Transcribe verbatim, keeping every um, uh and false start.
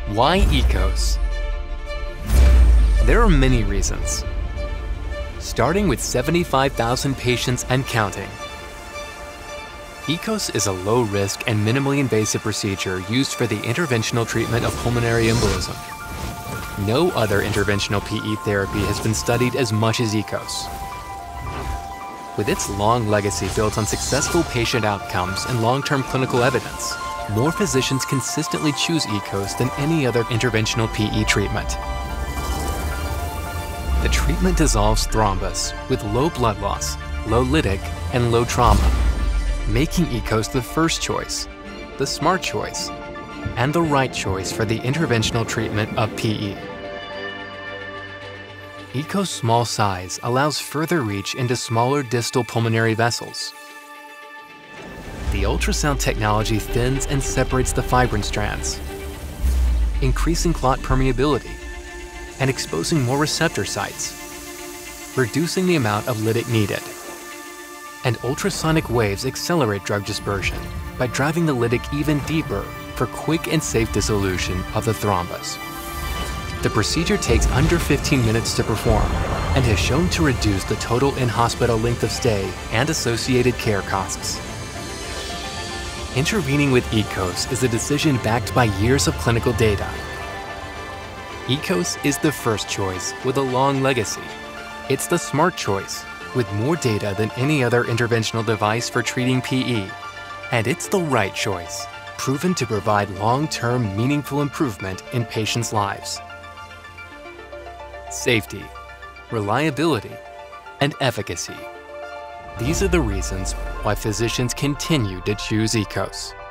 Why E K O S? There are many reasons. Starting with seventy-five thousand patients and counting. E K O S is a low-risk and minimally invasive procedure used for the interventional treatment of pulmonary embolism. No other interventional P E therapy has been studied as much as E K O S. With its long legacy built on successful patient outcomes and long-term clinical evidence, more physicians consistently choose E K O S than any other interventional P E treatment. The treatment dissolves thrombus with low blood loss, low lytic, and low trauma, making E K O S the first choice, the smart choice, and the right choice for the interventional treatment of P E. E K O S' small size allows further reach into smaller distal pulmonary vessels. The ultrasound technology thins and separates the fibrin strands, increasing clot permeability and exposing more receptor sites, reducing the amount of lytic needed. And ultrasonic waves accelerate drug dispersion by driving the lytic even deeper for quick and safe dissolution of the thrombus. The procedure takes under fifteen minutes to perform and has shown to reduce the total in-hospital length of stay and associated care costs. Intervening with E K O S is a decision backed by years of clinical data. E K O S is the first choice with a long legacy. It's the smart choice with more data than any other interventional device for treating P E. And it's the right choice, proven to provide long-term meaningful improvement in patients' lives. Safety, reliability, and efficacy. These are the reasons why physicians continue to choose E K O S.